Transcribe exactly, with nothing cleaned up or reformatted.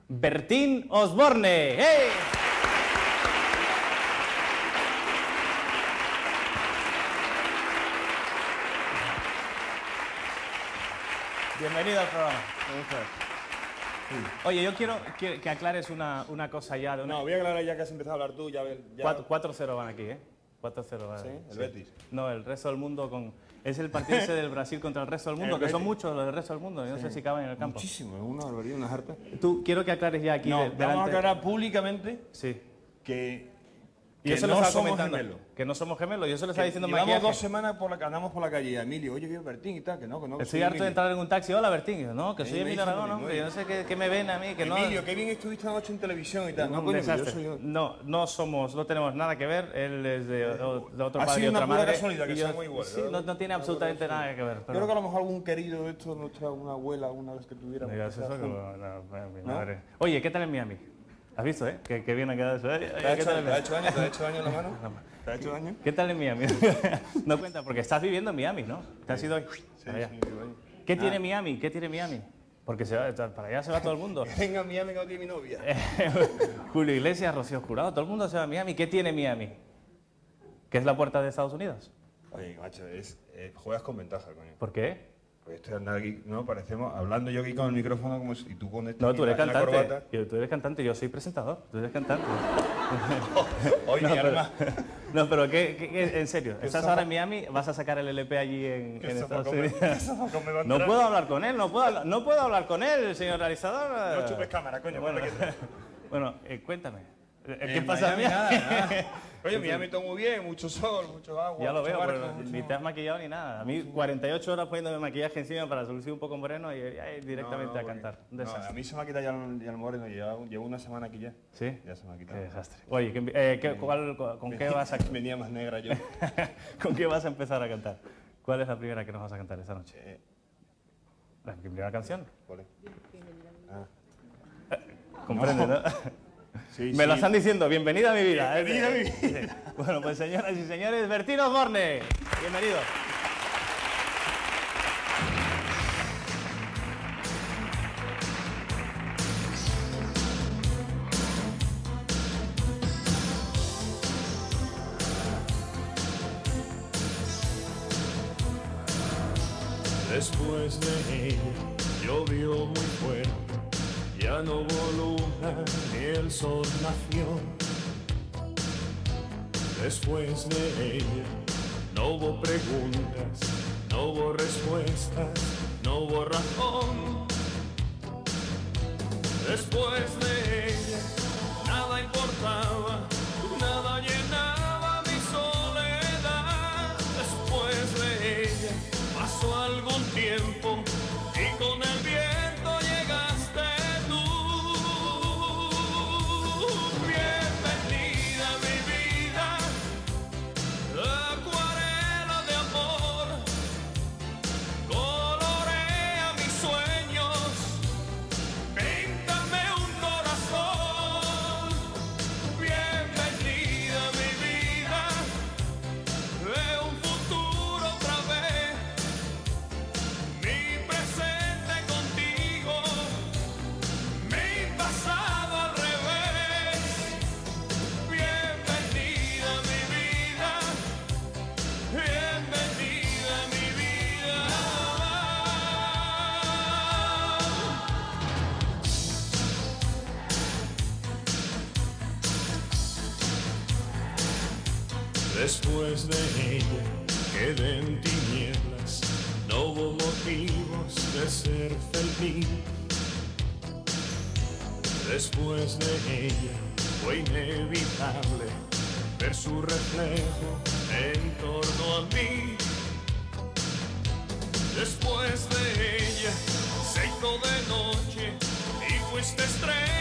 Bertín Osborne. ¡Hey! Bienvenido al programa. Oye, yo quiero que, que aclares una, una cosa ya. De una... No, voy a aclarar ya que has empezado a hablar tú. Ya, ya... cuatro cero van aquí, ¿eh? cuatro cero van. ¿Sí? ¿El sí. Betis? No, el resto del mundo con... Es el partido ese del Brasil contra el resto del mundo, el que son Betis. muchos los del resto del mundo. Yo no Sí. sé si caben en el campo. Muchísimo, es una barbaridad, una harta. Tú, quiero que aclares ya aquí. No, de, vamos delante... a aclarar públicamente Sí. que, Y que eso no lo estaba somos comentando, gemelos. que no somos gemelos. Yo se lo estaba diciendo Llevamos Maquillaje. dos semanas por la, andamos por la calle y a Emilio, oye, que Bertín y tal, que no, que no. que Estoy soy harto de Emilio. entrar en un taxi. Hola, Bertín. Y yo, no, que soy Sí, me Emilio dicen Aragón, lo ¿no? mismo, Yo no sé qué, qué me ven a mí, que no... Emilio, qué bien estuviste anoche en televisión y tal. No, un coño, yo desastre. soy yo. No, no somos, no tenemos nada que ver. Él es de, o- de otro Ha padre y sido una otra pura madre. casualidad que y yo- somos iguales, Sí, ¿verdad? no, no tiene absolutamente nada que ver. Yo Pero... creo que a lo mejor algún querido de estos, nuestra una abuela, alguna vez que tuviera. No digas eso, que no, no, mi ¿No? madre. Oye, ¿qué tal en Miami? ¿Has visto, eh? Que, que bien ha quedado eso, eh? ¿Te ha ¿Qué hecho, tal en ¿te ha Miami? hecho daño? ¿Te ha hecho daño en la mano? ¿Te ha hecho daño? ¿Qué tal en Miami? No cuenta, porque estás viviendo en Miami, ¿no? Te has ido Sí, para allá. sí, sí, vaya. ¿Qué Ah. tiene Miami? ¿Qué tiene Miami? Porque se va, para allá se va todo el mundo. Venga, Miami, que no tiene mi novia. Julio Iglesias, Rocío Jurado, todo el mundo se va a Miami. ¿Qué tiene Miami? ¿Qué es la puerta de Estados Unidos? Oye, macho, es, eh, juegas con ventaja, coño. ¿Por qué? Pues estoy andando aquí, ¿no? Parecemos, hablando yo aquí con el micrófono como si, y tú con este No, tú eres en la cantante. corbata. Yo, tú eres cantante, yo soy presentador. Tú eres cantante. Oye, No, mi pero, arma. no, pero ¿qué, qué- qué- en serio, ¿estás sopa- ahora en Miami? ¿Vas a sacar el L P allí en, ¿Qué en sopa Estados come- Unidos? qué sopa come va a No entrar? puedo hablar con él, no puedo, hablar- no puedo hablar con él, señor realizador. No chupes cámara, coño, Bueno, ponte quieto. bueno eh, cuéntame. Eh, ¿Qué En pasa en Miami? Miami? Nada, nada. Oye, Miami está muy bien, mucho sol, mucho agua. Ya lo mucho veo, barco, pero mucho- ni te has maquillado ni nada. A mí cuarenta y ocho horas poniéndome maquillaje encima para lucir un poco moreno y, y directamente No, no, a porque- cantar. Un No, desastre. a mí se me ha quitado ya el, ya el moreno, llevo, llevo una semana aquí ya. ¿Sí? Ya se me ha Qué quitado. desastre. Oye, ¿qué- eh, qué- cuál- ¿con qué vas a Venía más negra yo. ¿Con qué vas a empezar a cantar? ¿Cuál es la primera que nos vas a cantar esta noche? Eh, ¿La primera canción? ¿cuál es? Ah. ¿Comprende, no? Sí, Me sí. lo están diciendo. Bienvenida a mi vida. Bienvenida a mi Sí. Bueno, pues señoras y señores, Bertín Osborne. Bienvenido. Después de ella llovió muy fuerte, ya no hubo luna ni el sol nació. Después de ella no hubo preguntas, no hubo respuestas, no hubo razón. Después de ella nada importaba, nada llenaba mi soledad. Después de ella pasó algún tiempo y con el viento llegaste tú. Bienvenida a mi vida, acuarela de amor, colorea mis sueños, píntame un corazón. Bienvenida a mi vida, ve un futuro otra vez, mi presente contigo, mi pasado al revés. Bienvenida a mi vida, bienvenida a mi vida. Después de ella quedé en tinieblas, no hubo motivos de ser feliz. Después de ella fue inevitable ver su reflejo en torno a mí. Después de ella se hizo de noche y fuiste estrella.